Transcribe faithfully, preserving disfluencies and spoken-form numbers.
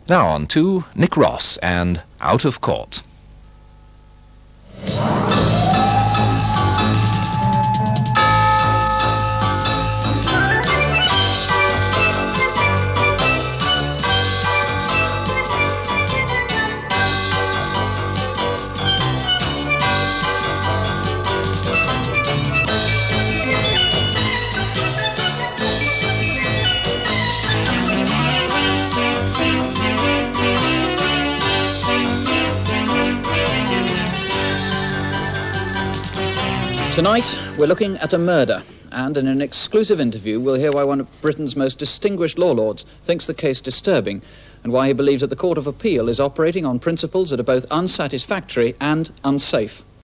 Now on to Nick Ross and Out of Court. Tonight, we're looking at a murder, and in an exclusive interview, we'll hear why one of Britain's most distinguished law lords thinks the case disturbing, and why he believes that the Court of Appeal is operating on principles that are both unsatisfactory and unsafe.